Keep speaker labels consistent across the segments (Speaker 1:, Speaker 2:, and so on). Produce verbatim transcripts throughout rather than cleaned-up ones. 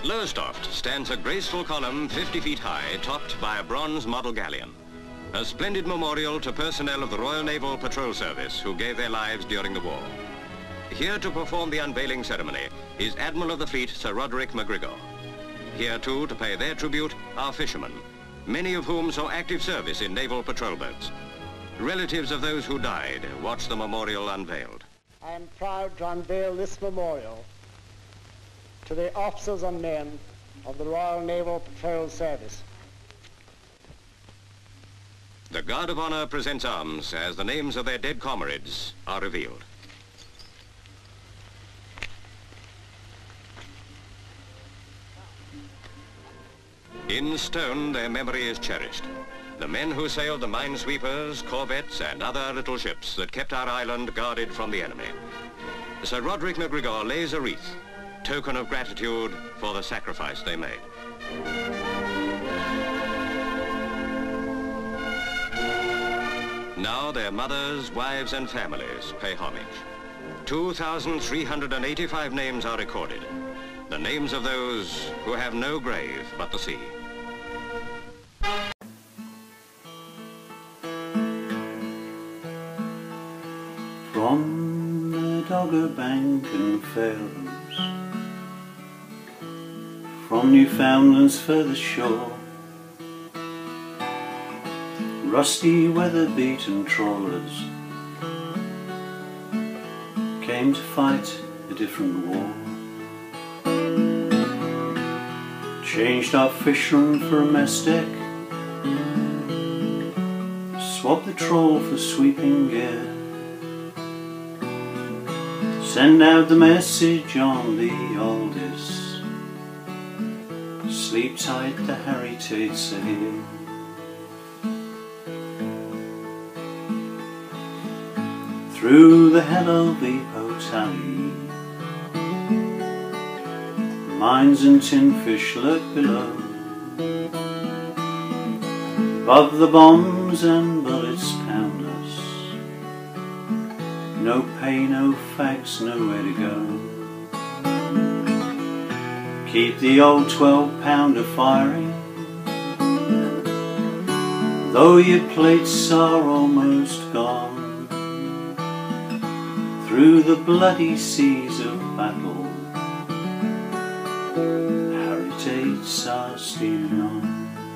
Speaker 1: Lowestoft stands a graceful column fifty feet high, topped by a bronze model galleon. A splendid memorial to personnel of the Royal Naval Patrol Service who gave their lives during the war. Here to perform the unveiling ceremony is Admiral of the Fleet Sir Roderick McGregor. Here too to pay their tribute are fishermen, many of whom saw active service in naval patrol boats. Relatives of those who died watch the memorial unveiled.
Speaker 2: I am proud to unveil this memorial to the officers and men of the Royal Naval Patrol Service.
Speaker 1: The Guard of Honor presents arms as the names of their dead comrades are revealed. In stone, their memory is cherished. The men who sailed the minesweepers, corvettes, and other little ships that kept our island guarded from the enemy. Sir Roderick McGregor lays a wreath, token of gratitude for the sacrifice they made. Now their mothers, wives, and families pay homage. two thousand three hundred eighty-five names are recorded. The names of those who have no grave but the sea.
Speaker 3: From the Dogger Bank and Faroes, from Newfoundland's furthest shore, rusty weather-beaten trawlers came to fight a different war. Changed our fishroom for a mess deck, swapped the trawl for sweeping gear, send out the message on the oldest, sleep tight, the Harry Tates are here. Through the Hello Bepo tally, mines and tin fish lurk below. Above the bombs and bullets pound us, no pay, no fax, nowhere to go. Keep the old twelve pounder firing, though your plates are almost gone. Through the bloody seas of battle, Harry Tates are steaming on.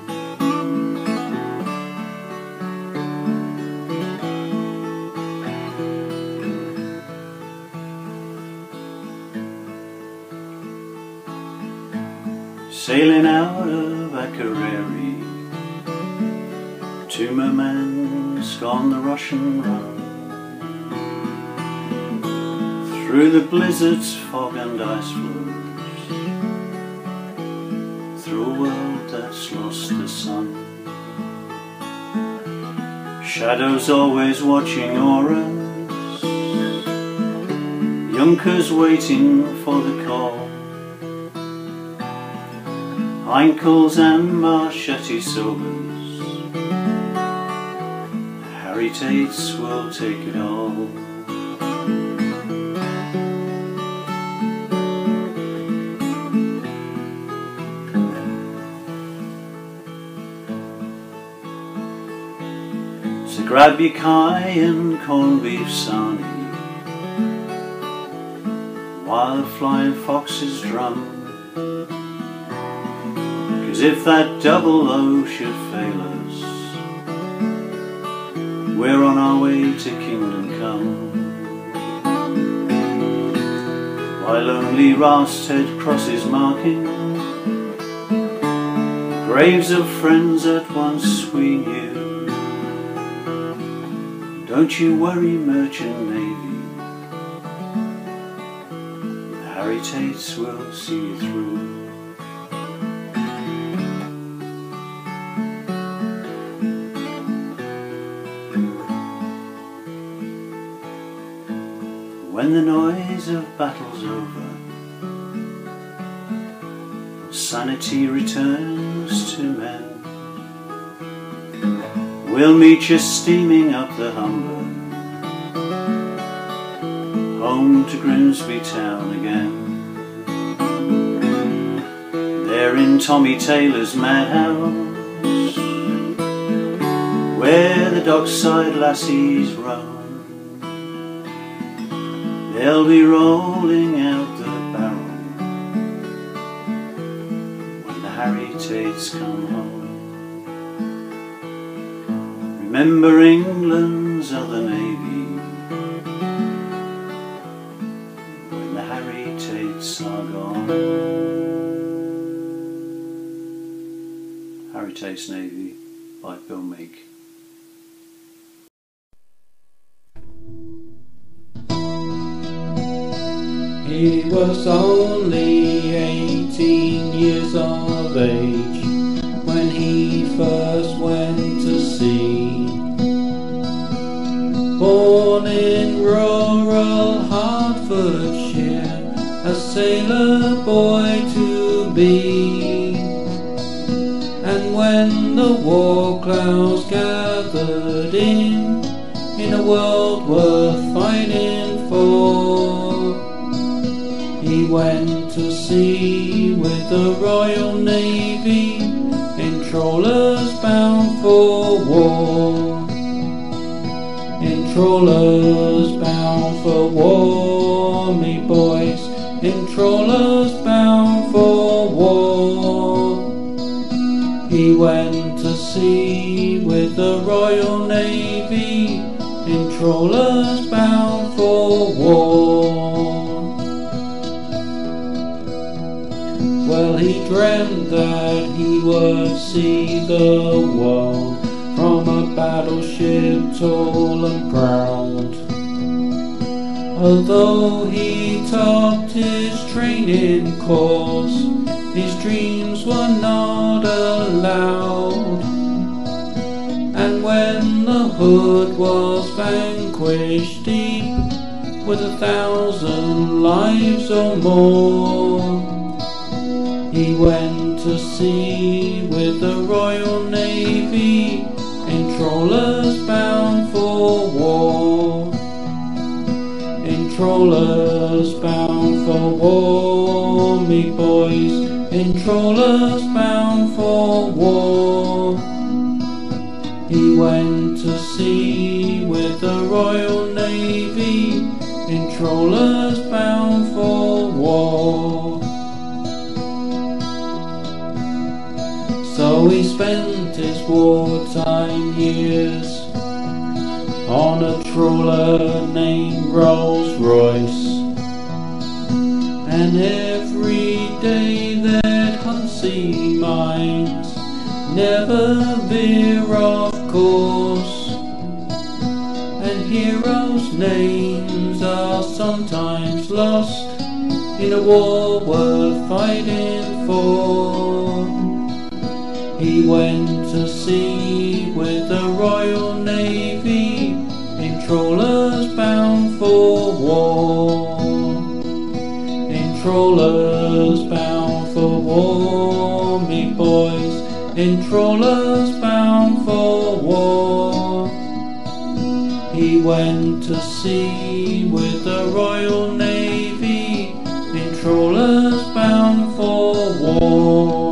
Speaker 3: Sailing out of Akerary to Murmansk on the Russian run, through the blizzards, fog and ice floes, through a world that's lost the sun. Shadows always watching auras, Junkers waiting for the call, Heinkel's and Marchetti sobers, Harry Tates will take it all. So grab your kai and corned beef sarnie, while the flying foxes drum. Cause if that double O should fail us, we're on our way to kingdom come. While lonely Rasted crosses marking graves of friends that once we knew. Don't you worry, Merchant Navy, Harry Tates will see you through. When the noise of battle's over, sanity returns to men, we'll meet you steaming up the Humber, home to Grimsby town again. there in Tommy Taylor's madhouse, where the dockside lassies roam. They'll be rolling out the barrel when the Harry Tates come home. Remember England's other navy when the Harry Tates are gone. Harry Tates Navy by Bill Meek.
Speaker 4: He was only eighteen years of age when he first went to sea. Born in rural Hertfordshire, a sailor boy to be. And when the war clouds gathered in, in a world worth fighting for, he went to sea with the Royal Navy in trawlers bound for war. In trawlers bound for war, me boys, in trawlers bound for war. He went to sea with the Royal Navy in trawlers bound for war. Well, he dreamt that he would see the world from a battleship tall and proud. Although he topped his training course, his dreams were not allowed. And when the hood was vanquished deep with a thousand lives or more, he went to sea with the Royal Navy in trawlers bound for war. In trawlers bound for war, me boys, in trawlers bound for war. He went to sea with the Royal Navy in trawlers bound for war. So he spent his wartime years on a trawler named Rolls Royce, and every day that Huntsy minds never veer off course, and heroes' names are sometimes lost in a war worth fighting for. He went to sea with the Royal Navy in trawlers bound for war. In trawlers bound for war, me boys, in trawlers bound for war. He went to sea with the Royal Navy in trawlers bound for war.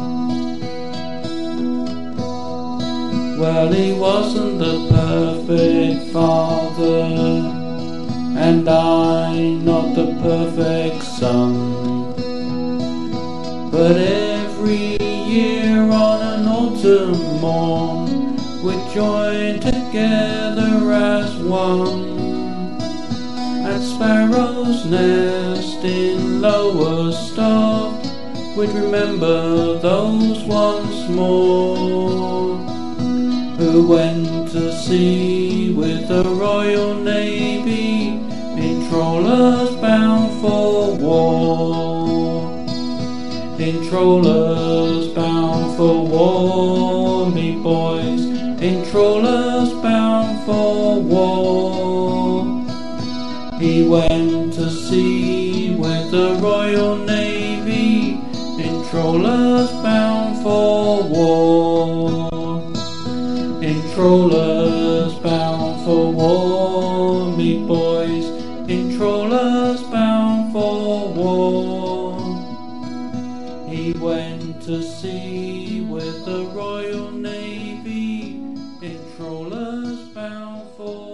Speaker 4: Well, he wasn't the perfect father, and I not the perfect son, but every year on an autumn morn we'd join together as one at Sparrow's Nest in Lowestoft. We'd remember those once more who went to sea with the Royal Navy in trawlers bound for war. In trawlers bound for war, me boys, in trawlers bound for war. He went to sea with the Royal Navy in trawlers bound for war. In trawlers bound for war, me boys, in trawlers bound for war. He went to sea with the Royal Navy, in trawlers bound for